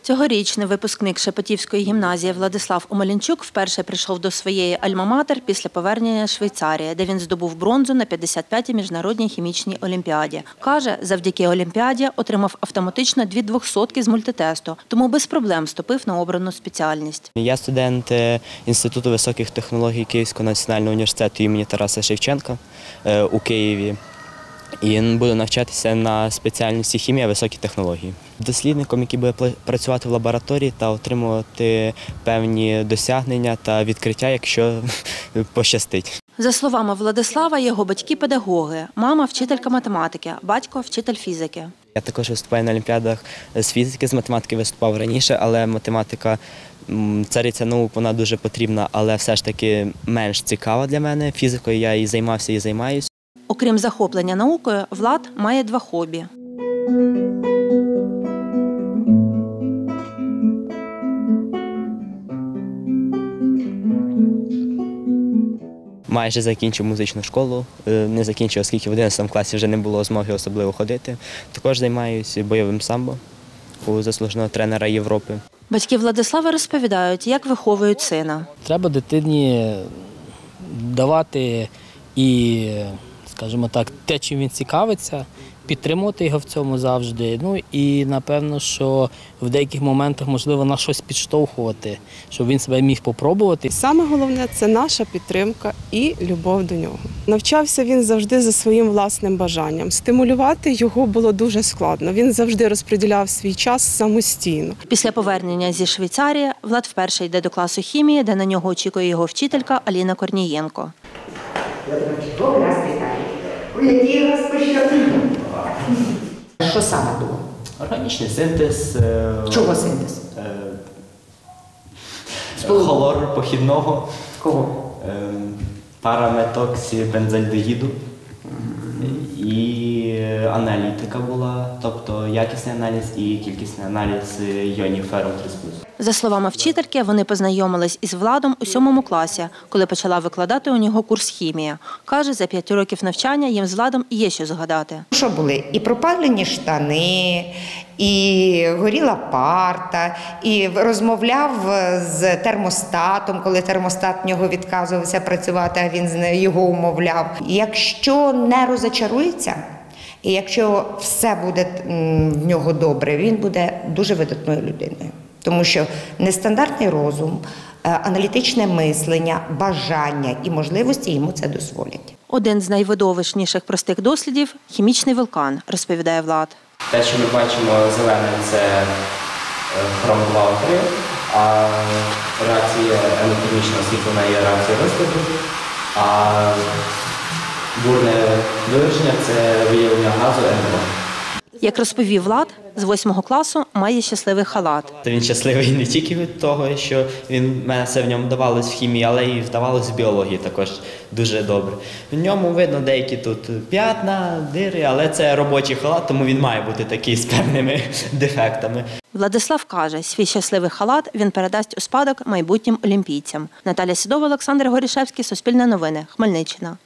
Цьогорічний випускник Шепетівської гімназії Владислав Омелянчук вперше прийшов до своєї альма-матер після повернення з Швейцарії, де він здобув бронзу на 55-й міжнародній хімічній олімпіаді. Каже, завдяки олімпіаді отримав автоматично 2 двохсотки з мультитесту, тому без проблем вступив на обрану спеціальність. Я студент Інституту високих технологій Київського національного університету імені Тараса Шевченка у Києві. І буду навчатися на спеціальності хімія високі технології. Дослідником, який буде працювати в лабораторії та отримувати певні досягнення та відкриття, якщо пощастить. За словами Владислава, його батьки – педагоги, мама – вчителька математики, батько – вчитель фізики. Я також виступаю на олімпіадах з фізики, з математики виступав раніше, але математика – цариця наук, вона дуже потрібна, але все ж таки менш цікава для мене. Фізикою я і займався, і займаюся. Окрім захоплення наукою, Влад має 2 хобі. Майже закінчив музичну школу, не закінчив, оскільки в 11 класі вже не було змоги особливо ходити. Також займаюся бойовим самбо у заслуженого тренера Європи. Батьки Владислава розповідають, як виховують сина. Треба дитині давати і, скажімо так, те, чим він цікавиться, підтримувати його в цьому завжди. Ну і, напевно, що в деяких моментах, можливо, на щось підштовхувати, щоб він себе міг попробувати. Саме головне – це наша підтримка і любов до нього. Навчався він завжди за своїм власним бажанням. Стимулювати його було дуже складно. Він завжди розподіляв свій час самостійно. Після повернення зі Швейцарії Влад вперше йде до класу хімії, де на нього очікує його вчителька Аліна Корнієнко. Що саме було? Органічний синтез. Чого синтез? Хлору похідного. Кого? Параметоксібензальдегіду. І аналітика була, тобто якісний аналіз і кількісний аналіз іонів ферум 3+. За словами вчительки, вони познайомились із Владом у 7 класі, коли почала викладати у нього курс хімія. Каже, за 5 років навчання їм з Владом є що згадати. Що були? І пропалені штани, і горіла парта, і розмовляв з термостатом, коли термостат в нього відказувався працювати, а він його умовляв. Якщо не розчарується, і якщо все буде в нього добре, він буде дуже видатною людиною. Тому що нестандартний розум, аналітичне мислення, бажання і можливості йому це дозволять. Один з найвидовищніших простих дослідів – хімічний вулкан, розповідає Влад. Те, що ми бачимо зеленим, це хром-2-3, а реакція ендотермічного освітлення є реакцією розкладу, а бурне виверження – це виявлення газу N2. Як розповів Влад, з 8 класу має щасливий халат. Він щасливий не тільки від того, що мене все в ньому вдавалось в хімії, але й вдавалось в біології також дуже добре. В ньому видно деякі тут п'ятна, дири, але це робочий халат, тому він має бути такий з певними дефектами. Владислав каже, свій щасливий халат він передасть у спадок майбутнім олімпійцям. Наталя Сідова, Олександр Горішевський, Суспільне новини, Хмельниччина.